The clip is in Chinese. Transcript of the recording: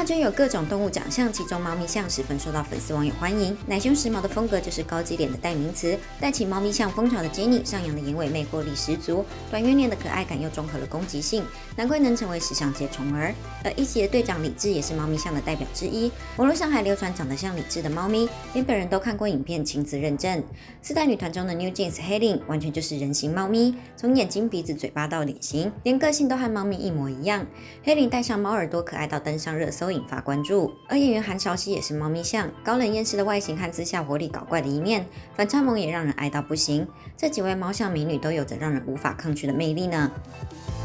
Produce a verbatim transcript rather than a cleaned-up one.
圈有各种动物奖项，其中猫咪像十分受到粉丝网友欢迎。奶凶时髦的风格就是高级脸的代名词，带起猫咪像风潮的 Jenny， 上扬的眼尾魅惑力十足，短圆脸的可爱感又综合了攻击性，难怪能成为时尚界宠儿。而一起的队长李智也是猫咪像的代表之一，网络上还流传长得像李智的猫咪，连本人都看过影片亲自认证。四代女团中的 New Jeans 黑领完全就是人形猫咪，从眼睛、鼻子、嘴巴到脸型，连个性都和猫咪一模一样。黑领戴上猫耳朵，可爱到登上热搜，引发关注。而演员韩韶熙也是猫咪像，高冷厌世的外形和私下活力搞怪的一面，反差萌也让人爱到不行。这几位猫像美女都有着让人无法抗拒的魅力呢。